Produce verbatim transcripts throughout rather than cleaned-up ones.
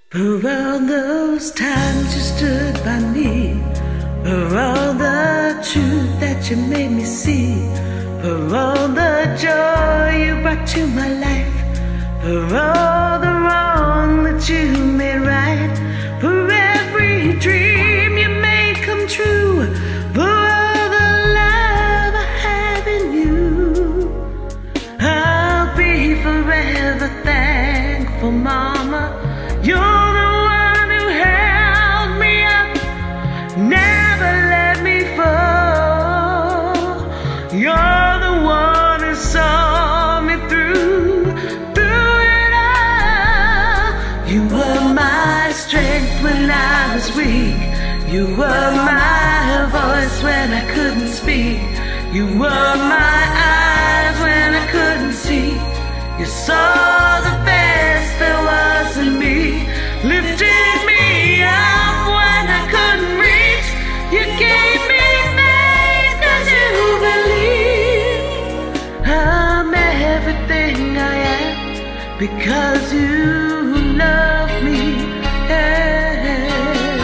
For all those times you stood by me, for all the truth that you made me see, for all the joy you brought to my life, for all the wrong that you made right, for every dream you made come true, for all the love I have in you. I'll be forever thankful, Mama. You're the one who held me up, never let me fall. You're the one who saw me through, through it all. You were my strength when I was weak. You were my voice when I couldn't speak. You were my eyes when I couldn't see. You saw the best there was in me, lifted me up when I couldn't reach. You gave me faith 'cause you believe I'm everything I am because you love me. Yeah.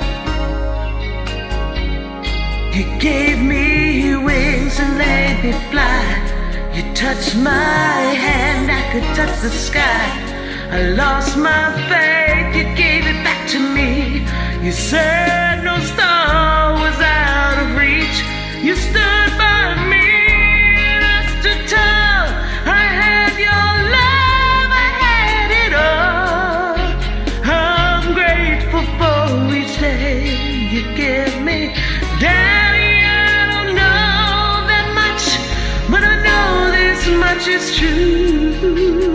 You gave me wings and let me fly. You touched my hand, I could touch the sky. I lost my faith, you gave it back to me. You said no star was out of reach. You stood by me and I stood tall. I had your love, I had it all. I'm grateful for each day you give me. Daddy, I don't know that much, but I know this much is true.